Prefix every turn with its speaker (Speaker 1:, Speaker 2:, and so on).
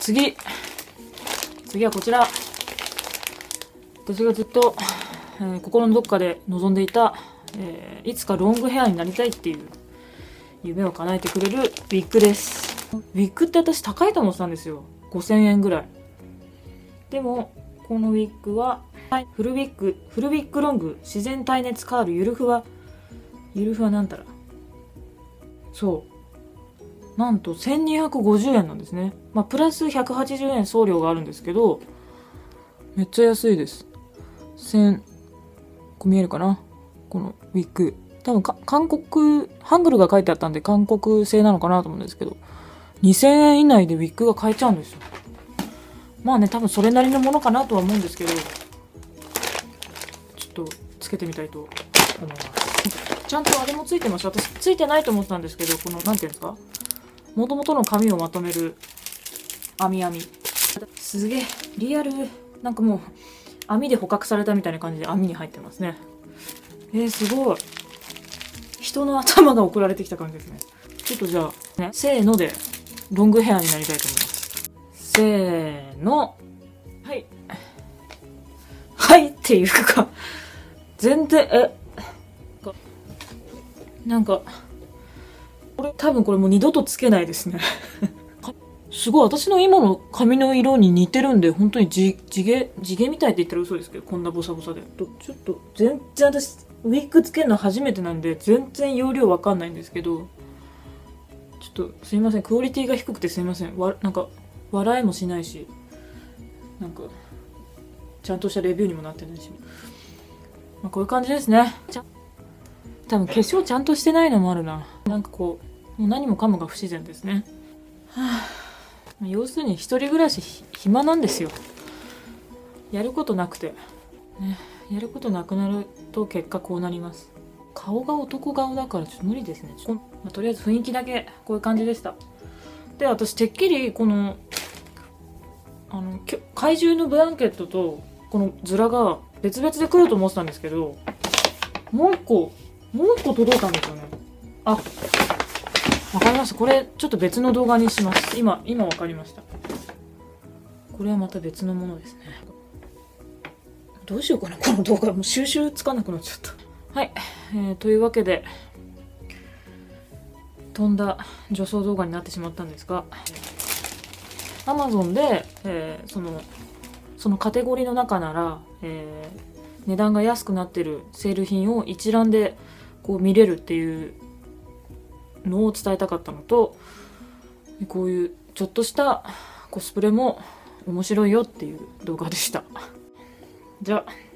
Speaker 1: 次はこちら。私がずっと、心のどっかで望んでいた、いつかロングヘアになりたいっていう夢を叶えてくれるウィッグです。ウィッグって私高いと思ってたんですよ。5000円ぐらい。でも、このウィッグは、フルウィッグロング自然耐熱カールゆるふわなんたら。そう。なんと1250円なんですね。まあ、プラス180円送料があるんですけど、めっちゃ安いです。これ見えるかな、このウィッグ。多分韓国、ハングルが書いてあったんで韓国製なのかなと思うんですけど、2000円以内でウィッグが買えちゃうんですよ。まあね、多分それなりのものかなとは思うんですけど、ちょっとつけてみたいと思います。ちゃんとあれもついてます。私ついてないと思ったんですけど、この、なんていうんですか、元々の紙をまとめる網。すげえ、リアル。なんかもう、網で捕獲されたみたいな感じで網に入ってますね。すごい。人の頭が送られてきた感じですね。ちょっとじゃあ、ね、せーので、ロングヘアになりたいと思います。せーの。はい。はいっていうか、全然、なんか、多分これもう二度とつけないですね。すごい、私の今の髪の色に似てるんで、本当に地毛みたいって言ったら嘘ですけど、こんなボサボサで。ちょっと、全然私、ウィッグつけるの初めてなんで、全然容量わかんないんですけど、ちょっと、すいません。クオリティが低くてすいません。なんか、笑いもしないし、なんか、ちゃんとしたレビューにもなってないし。まあ、こういう感じですね。多分化粧ちゃんとしてないのもあるな。なんかこう、もう何もかもが不自然ですね。はぁ。要するに一人暮らし暇なんですよ。やることなくて。ね、やることなくなると結果こうなります。顔が男顔だからちょっと無理ですね。とりあえず雰囲気だけこういう感じでした。で、私てっきりこの、怪獣のブランケットとこのズラが別々で来ると思ってたんですけど、もう一個届いたんですよね。あ、わかりました。これちょっと別の動画にします。今わかりました。これはまた別のものですね。どうしようかな、この動画。もう収集つかなくなっちゃった。はい。というわけで、飛んだ女装動画になってしまったんですが、Amazon で、そのカテゴリーの中なら、値段が安くなってるセール品を一覧でこう見れるっていうのを伝えたかったのと、こういうちょっとしたコスプレも面白いよっていう動画でした。じゃあ。